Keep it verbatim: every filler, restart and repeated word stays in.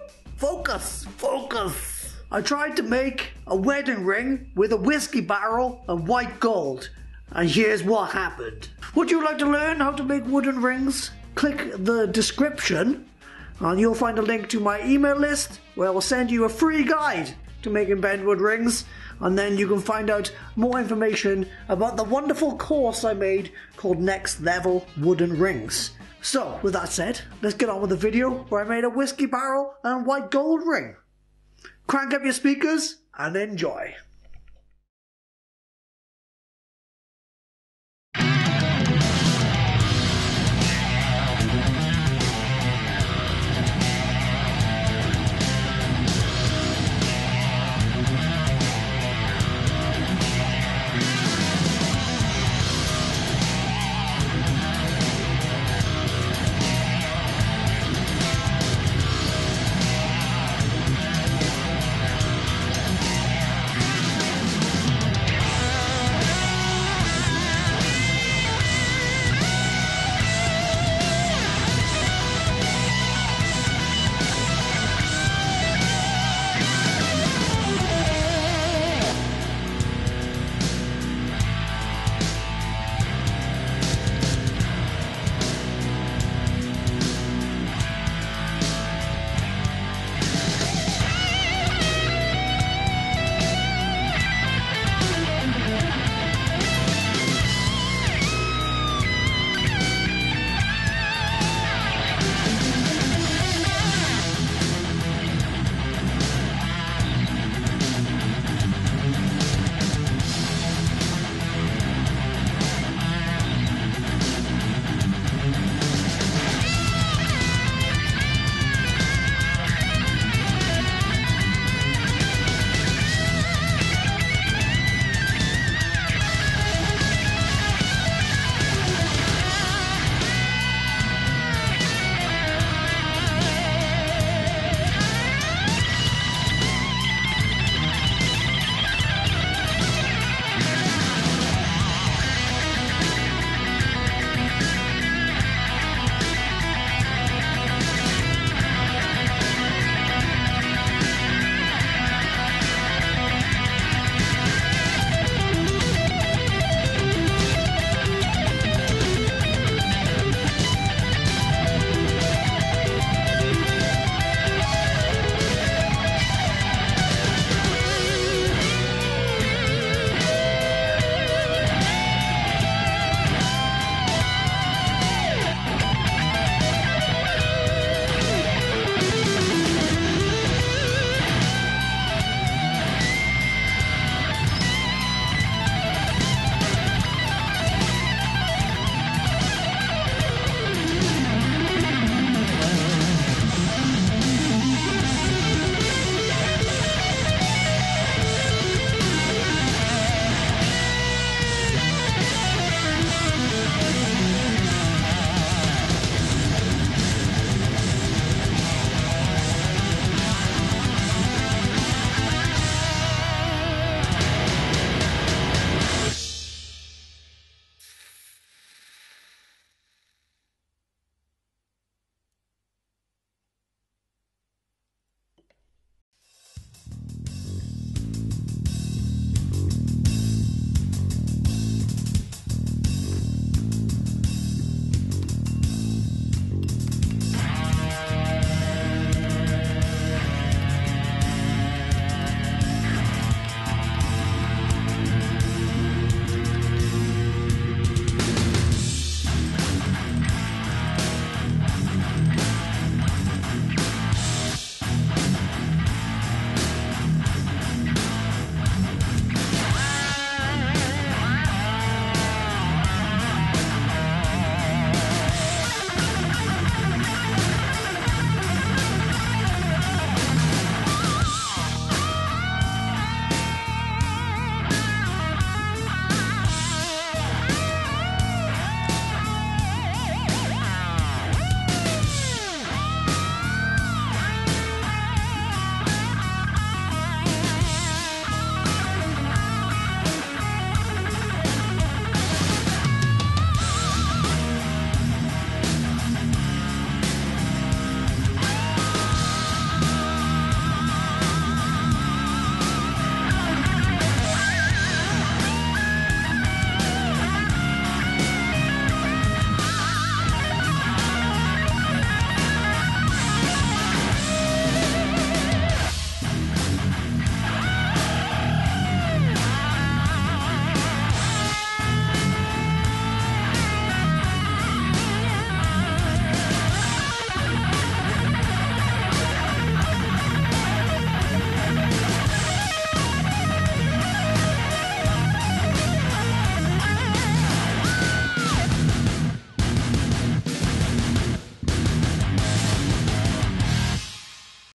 Focus, focus. I tried to make a wedding ring with a whiskey barrel and white gold. And here's what happened. Would you like to learn how to make wooden rings? Click the description and you'll find a link to my email list where I will send you a free guide to making bentwood rings, and then you can find out more information about the wonderful course I made called Next Level Wooden Rings. So with that said, let's get on with the video where I made a whiskey barrel and white gold ring. Crank up your speakers and enjoy.